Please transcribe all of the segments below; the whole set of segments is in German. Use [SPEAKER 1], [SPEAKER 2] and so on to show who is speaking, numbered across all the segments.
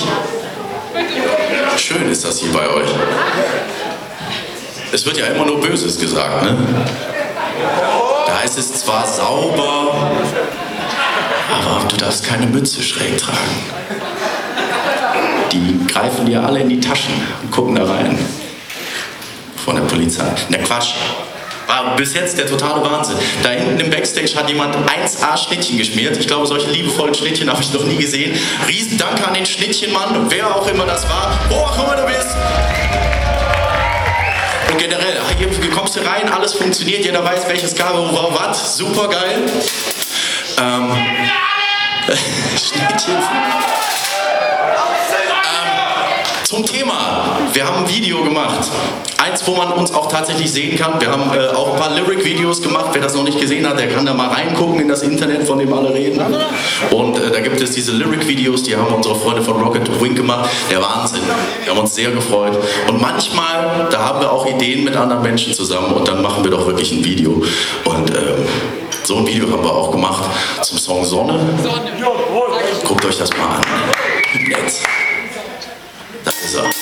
[SPEAKER 1] Schön ist das hier bei euch. Es wird ja immer nur Böses gesagt, ne? Da heißt es zwar sauber, aber du darfst keine Mütze schräg tragen. Die greifen dir alle in die Taschen und gucken da rein. Von der Polizei. Na Quatsch. War bis jetzt der totale Wahnsinn. Da hinten im Backstage hat jemand 1A Schnittchen geschmiert. Ich glaube, solche liebevollen Schnittchen habe ich noch nie gesehen. Riesen Dank an den Schnittchenmann, wer auch immer das war. Wo auch immer du bist. Und generell, hier kommst du rein, alles funktioniert, jeder weiß, welches Kabel wo war was. Super geil. Schnittchen. Zum Thema. Wir haben ein Video gemacht. Eins, wo man uns auch tatsächlich sehen kann. Wir haben auch ein paar Lyric-Videos gemacht. Wer das noch nicht gesehen hat, der kann da mal reingucken in das Internet, von dem alle reden. Und da gibt es diese Lyric-Videos, die haben unsere Freunde von Rakede gemacht. Der Wahnsinn. Wir haben uns sehr gefreut. Und manchmal, da haben wir auch Ideen mit anderen Menschen zusammen und dann machen wir doch wirklich ein Video. Und so ein Video haben wir auch gemacht zum Song Sonne. Guckt euch das mal an. Jetzt. Da ist er.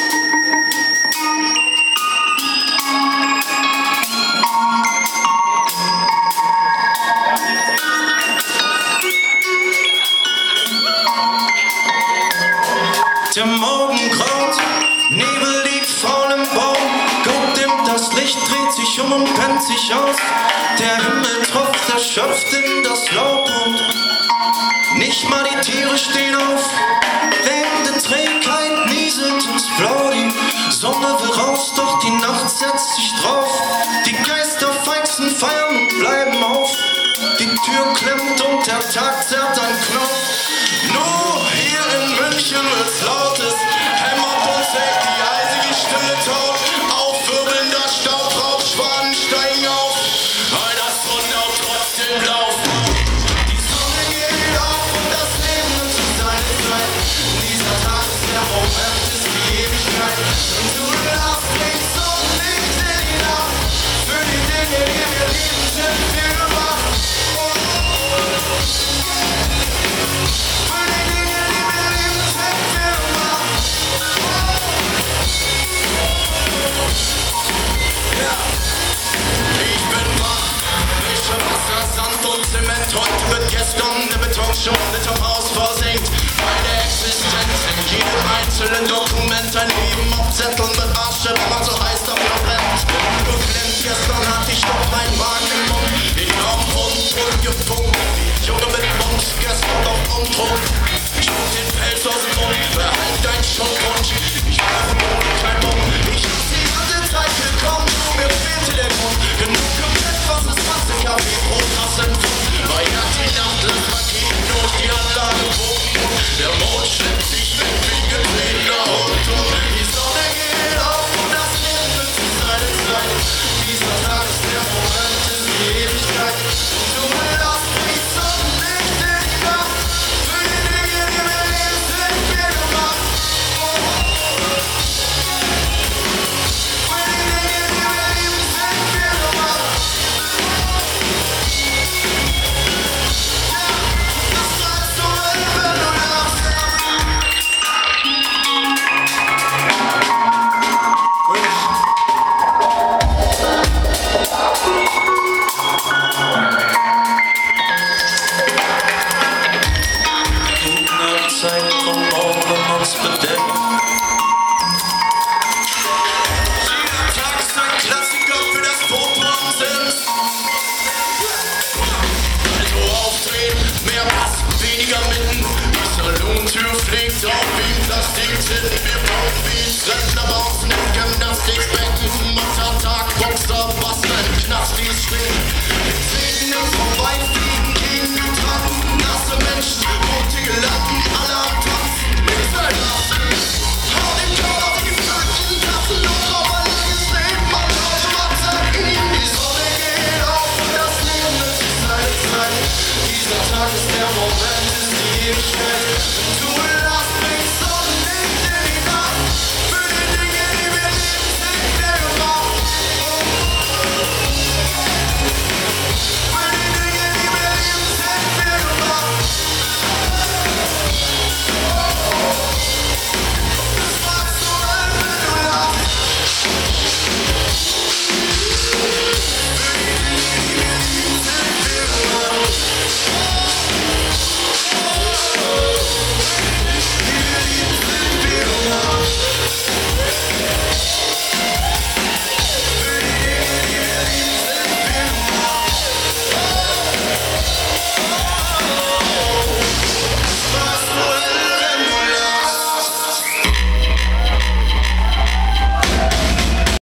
[SPEAKER 1] Der Morgen graut, Nebel liegt faul im Baum. Gott dimmt das Licht, dreht sich um und pennt sich aus. Der Himmel tropft erschöpft in das Laub und nicht mal die Tiere stehen auf. Wehende Trägheit nieselt ins Blau. Die Sonne will raus, doch die Nacht setzt sich drauf. Die Geister feixen, feiern und bleiben auf. Die Tür klemmt und der Tag zerrt ein Knopf. Nur hier in München wird's lautes, hämmert und zählt die eisige Stille taut. Aufwirbelnder Staubrauch, Schwaden steigen auf, weil das Unlaut trotzdem Lauf. Die Sonne geht auf und das Leben nimmt zu seine Zeit. Dieser Tag ist der Moment, ist die Ewigkeit. Und du darfst nicht so nicht in die Nacht. Für die Dinge, die wir lieben, sind wir gemacht. Heute wird gestern der Beton schon mit dem Haus versenkt. Meine Existenz in jedem einzelnen Dokument. Ein Leben auf Zetteln mit Asche, wenn man so heiß dafür brennt. Beklemmt, gestern hatte ich noch mein Magen im Mund. Ich hab rund gefunkt. Junge mit Mund, gestern noch Untrunk. Schub den Pelz aus dem Mund, behalt dein Schundwunsch. Ich brauche ohne kein Mund. Ich hab die ganze Zeit gekommen, nur mir fehlte der Grund. Genug gepresst, was ist Masse, Kaffee, Brot, Rassenfund. Weil die Nacht lässt Raketen durch die Anlage bogen. Der Mond schleppt sich weg wie getretener Hund. Und die Sonne geht auf und das Leben wird zu seine Zeit. Dieser Tag ist der Moment, ist die Ewigkeit. Und du lässt mich so nicht in die Nacht. Für die Dinge, die wir leben, sind wir gemacht. Für die Dinge, die wir lieben, sind wir gemacht. Zeit vom Morgen uns bedecken. Jeder Tag ist ein Klassiker für das Popo-Sims. Also aufdrehen, mehr Bass, weniger Mitten. Die Salontür fliegt auf wie Plastikzitten. Wir bauen Beats, Rentner bouncen im Gymnastiksbett.